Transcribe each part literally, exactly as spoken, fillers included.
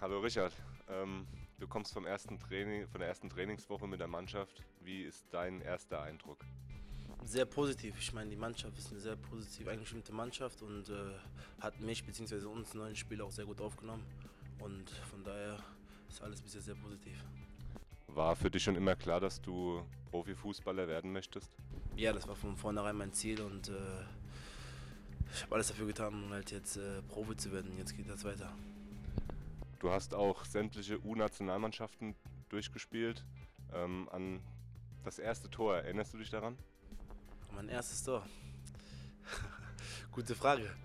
Hallo Richard, ähm, du kommst vom ersten Training, von der ersten Trainingswoche mit der Mannschaft. Wie ist dein erster Eindruck? Sehr positiv. Ich meine, die Mannschaft ist eine sehr positiv eingestimmte Mannschaft und äh, hat mich bzw. uns neuen Spieler auch sehr gut aufgenommen. Und von daher ist alles bisher sehr positiv. War für dich schon immer klar, dass du Profifußballer werden möchtest? Ja, das war von vornherein mein Ziel und äh, ich habe alles dafür getan, um halt jetzt äh, Profi zu werden. Jetzt geht das weiter. Du hast auch sämtliche U-Nationalmannschaften durchgespielt. Ähm, an das erste Tor, erinnerst du dich daran? Mein erstes Tor. Gute Frage.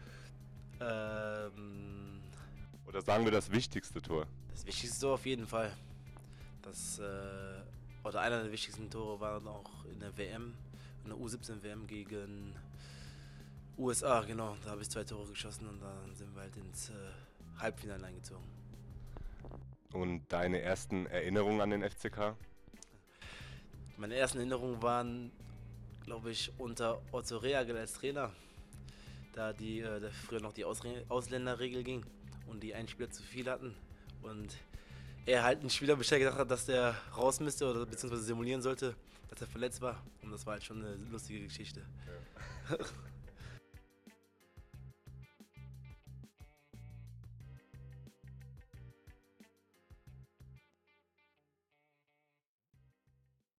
Ähm, Oder sagen wir das wichtigste Tor? das wichtigste Tor auf jeden Fall. Das, äh, oder einer der wichtigsten Tore war noch in der W M, in der U siebzehn W M gegen U S A, genau. Da habe ich zwei Tore geschossen und dann sind wir halt ins äh, Halbfinale eingezogen. Und deine ersten Erinnerungen an den F C K? Meine ersten Erinnerungen waren, glaube ich, unter Otto Rehagel als Trainer, da die äh, da früher noch die Ausre Ausländerregel ging und die einen Spieler zu viel hatten und er halt einen Spieler Bescheid gesagt hat, dass der raus müsste oder beziehungsweise simulieren sollte, dass er verletzt war und das war halt schon eine lustige Geschichte. Ja.